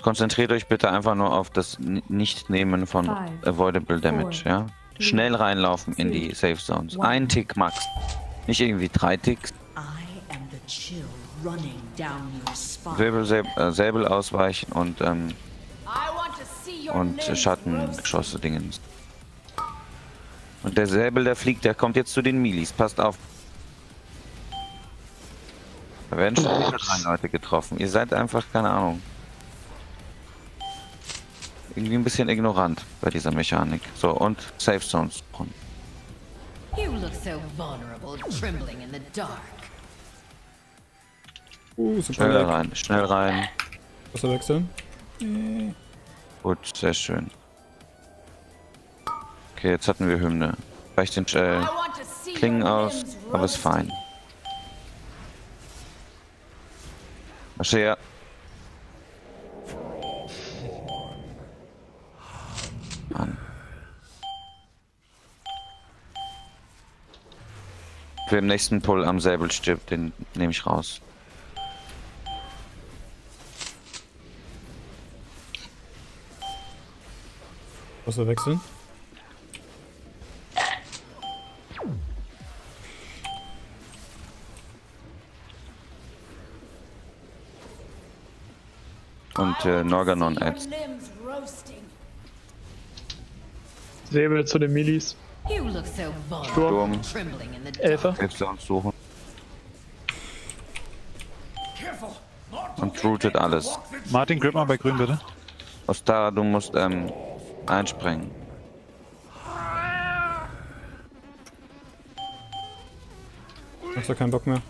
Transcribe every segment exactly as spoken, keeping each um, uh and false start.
Konzentriert euch bitte einfach nur auf das Nicht-Nehmen von Avoidable Damage, ja? Schnell reinlaufen in die Safe Zones. Ein Tick max. Nicht irgendwie drei Ticks. Säbel, Säbel, äh, Säbel ausweichen und, ähm, und Schattengeschosse Dingens. Und der Säbel, der fliegt, der kommt jetzt zu den Milis. Passt auf. Da werden schon wieder drei Leute getroffen. Ihr seid einfach, keine Ahnung. Irgendwie ein bisschen ignorant bei dieser Mechanik. So, und Safe Zones. Uh, super schnell lag. rein, schnell rein. Wasser wechseln. Gut, sehr schön. Okay, jetzt hatten wir Hymne. Weicht den äh, Klingen aus, aber ist fein. Mascher. Mann. Für den nächsten Pull am Säbel stirbt, den nehme ich raus. Wasser wechseln. Und äh, Norganon Ads. Säbel zu den Milis. Sturm. Elfer. Sonst suchen. Und rootet alles. Martin, grip mal bei Grün, bitte. Ostara, du musst ähm, einspringen. Hast du keinen Bock mehr?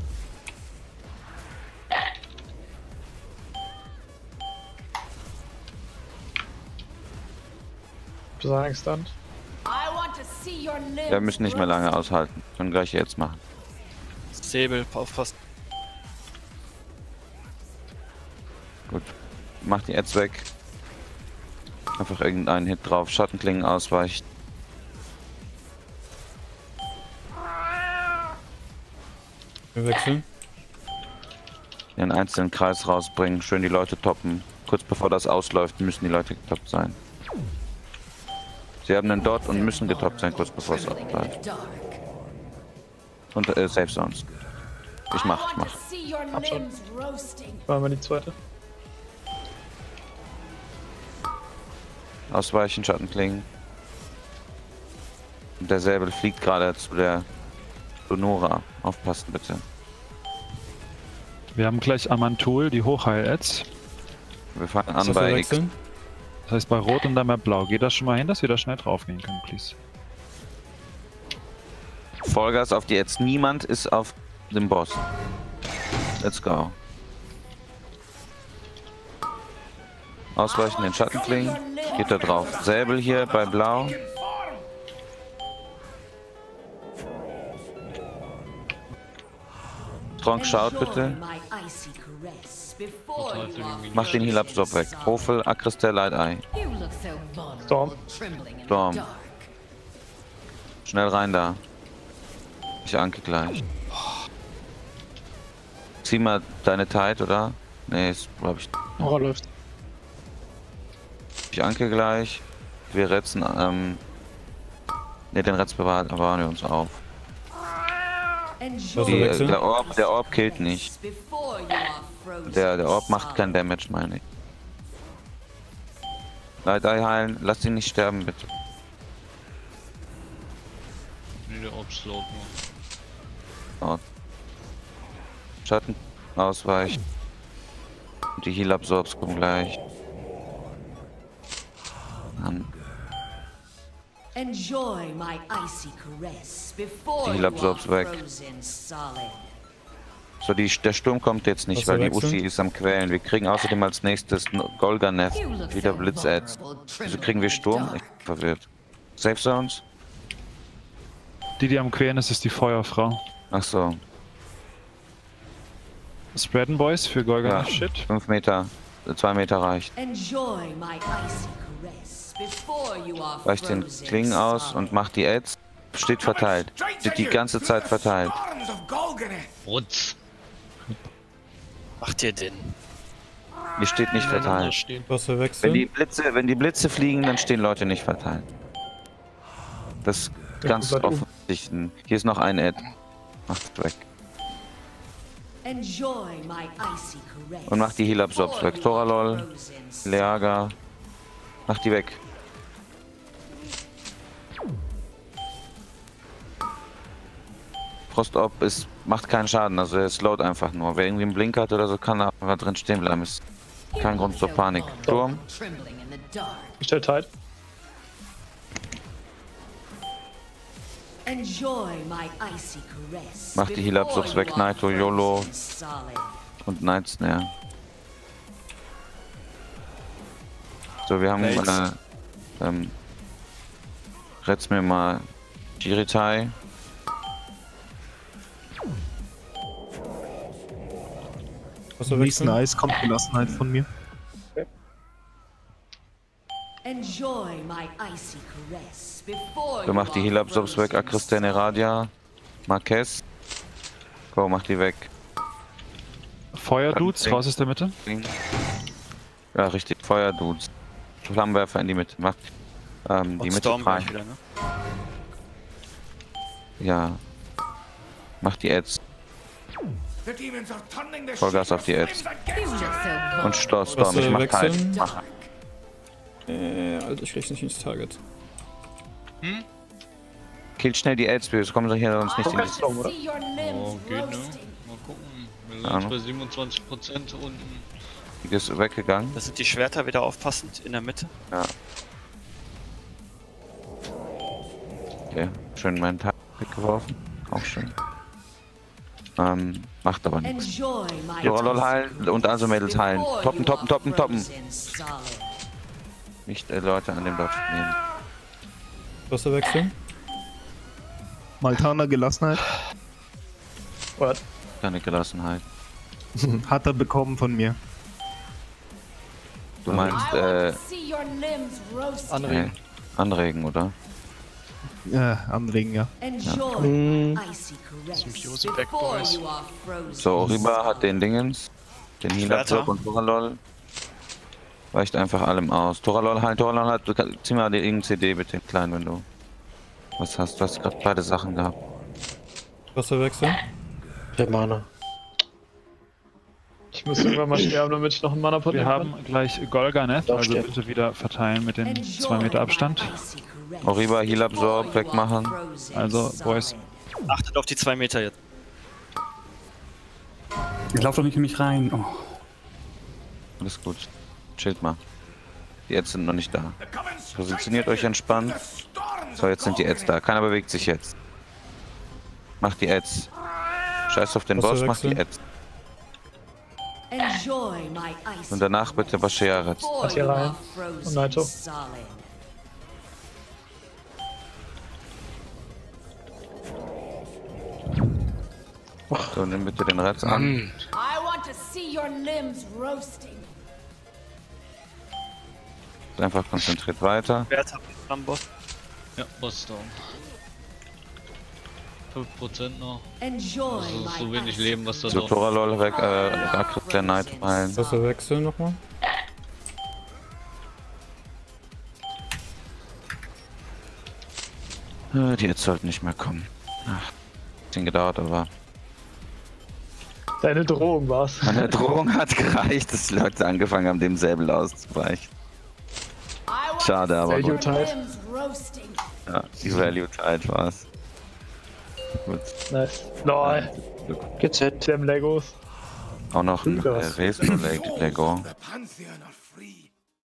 Stand. Wir müssen nicht mehr lange aushalten. Können gleich jetzt machen. Säbel, aufpassen. Gut. Mach die Ads weg. Einfach irgendeinen Hit drauf. Schattenklingen ausweicht. Wir wechseln. Den einzelnen Kreis rausbringen. Schön die Leute toppen. Kurz bevor das ausläuft, müssen die Leute getoppt sein. Sie haben einen Dot und müssen getoppt sein, kurz bevor es abläuft. Und äh, Safe Zones. Ich mach, ich mach. Hab schon. Machen wir die zweite. Ausweichen, Schattenklingen. Und der Säbel fliegt gerade zu der Sonora. Aufpassen bitte. Wir haben gleich Amantul, die Hochheil-Ads. Wir fangen an Wasser bei X. wechseln. Das heißt bei Rot und dann bei Blau. Geht das schon mal hin, dass wir da schnell drauf gehen können, please? Vollgas auf die Ads. Niemand ist auf dem Boss. Let's go. Ausweichen den Schattenklingen. Geht da drauf. Säbel hier bei Blau. Tronk schaut bitte. Mach den Heal Absorb weg. Profil, Akristell, Light Eye. Storm. Storm. Schnell rein da. Ich anke gleich. Zieh mal deine Tide, oder? Nee, ist glaube ich. Oh, läuft. Ich anke gleich. Wir retzen, ähm. Ne, den Retz bewahren, bewahren wir uns auf. Die, äh, der, Orb, der Orb killt nicht. Der, der Orb macht kein Damage, meine ich. Light Eye heilen, lass ihn nicht sterben, bitte. Nee, der Orb slowt nur. Schatten ausweichen. Und die Heal Absorbs kommen gleich. Dann. Enjoy my icy caress before Die Heal you Absorbs are weg. frozen solid. So, die, der Sturm kommt jetzt nicht, Wasser weil die wechseln. Uschi ist am Quälen. Wir kriegen außerdem als nächstes Golganev You look wieder so Blitz-Ads. vulnerable, Wieso kriegen wir Sturm? Ich bin verwirrt. Safe Zones? Die, die am Queren ist, ist die Feuerfrau. Ach so. Spreaden Boys für Golgana Ja, Shit. fünf Meter, zwei Meter reicht. Enjoy my icy caress before you are Weicht den frozen Klingen aus solid. und macht die Ads. Steht verteilt. Steht die ganze Zeit verteilt. Rutz. Macht ihr denn? Ihr steht nicht verteilt. Stehen. Bosse Wenn wechseln. die Blitze, wenn die Blitze fliegen, dann stehen Leute nicht verteilt. Das ist ganz seid um. offensichtlich. Hier ist noch ein Ad. Macht's weg. Enjoy my icy caress. Und macht die Heal-Absorbs weg. Toralol, Leaga. Macht die weg. Frostop ist, macht keinen Schaden, also er slowt einfach nur. Wer irgendwie einen Blink hat oder so, kann da einfach drin stehen bleiben. Ist kein Grund zur Panik. Sturm. Trembling in the dark. Ich stell tight. Enjoy my icy caress. Macht die Heal-Absorbs weg. Naito, YOLO und Night Snare. So, wir haben äh, ähm, retz mir mal Jiritai. Bosse Nächsten wechseln. Eis kommt Gelassenheit von mir. Enjoy my icy caress before So, macht die Heal-Absorbs weg. Akristene Radia. Marquez. Go, mach die weg. Feuerdudes, raus aus der Mitte. Ja, richtig. Feuerdudes. Flammenwerfer in die Mitte. Macht ähm, die Und Mitte Storm frei. gleich wieder, ne? Ja. Macht die Ads. Vollgas auf die Ads. Und Storm, Storm. Ich Bosse mach kalt. wechseln. Mach. Äh, Alter, ich krieg's nicht ins Target. Killt schnell die Ads, wir kommen hier sonst nicht in die... Storm, oder? Oh, geht, ne? Mal gucken. Wir sind Ahnung. bei siebenundzwanzig Prozent unten. Die ist weggegangen. Das sind die Schwerter wieder aufpassend in der Mitte. Ja. Okay, schön meinen Tag weggeworfen. Auch schön. Ähm, macht aber nichts. Enjoy my Toralol heilen und also Mädels heilen. Toppen, toppen, toppen, toppen. Nicht äh, Leute an dem Dodge nehmen. Bosse wechseln. Maltaner Gelassenheit. What? Keine Gelassenheit. Hat er bekommen von mir. Du meinst, äh, see your limbs roasting. nee, anregen, oder? Äh, anregen, ja. Enjoy Mm. icy caress Symbiose before Backboys. you are frozen. So, Oriba hat den Dingens. Den Heal-Absorb und Toralol. Weicht einfach allem aus. Toralol heilen, Toralol hat. Du kannst, zieh mal den C D bitte, klein, wenn du was hast. Du hast gerade beide Sachen gehabt. Bosse wechseln. Der Mana. Ich muss irgendwann mal sterben, damit ich noch einen Mana-Pot Wir nehmen haben gleich Golganet, Doch, also stimmt. bitte wieder verteilen mit den zwei Meter Abstand. Oriba, Heal-Absorb wegmachen. Also, Boys. Achtet auf die zwei Meter jetzt. Ich lauf doch nicht in mich rein. Oh. Alles gut. Chillt mal. Die Ads sind noch nicht da. Positioniert euch entspannt. So, jetzt sind die Ads da. Keiner bewegt sich jetzt. Macht die Ads. Scheiß auf den Bosse Boss, macht die wechseln. Ads. Enjoy my icy Und danach bitte Bashearet. before hier you rein. are frozen Und Naito. solid. So, nimm bitte den Retz an. I want to see your limbs roasting. Einfach konzentriert weiter. Schwerter am Boss. Ja, Boss down. fünf Prozent noch. Enjoy Also my so wenig icy Leben, was da So, noch. Toralol weg, äh, Akrit der Night heilen. Bosse wechseln nochmal. Äh, Die Ads sollten nicht mehr kommen. Ach, bisschen gedauert, aber Deine Drohung war's. meine Drohung hat gereicht, dass die Leute angefangen haben, dem Säbel auszuweichen. Schade, aber Value gut. tight. limbs roasting. Ja, die Value Tide war's. Gut. Nice. Lol. Geht's jetzt? Dem Legos. Auch noch ein äh, Lukas. Rezo Lego. The Pantheon of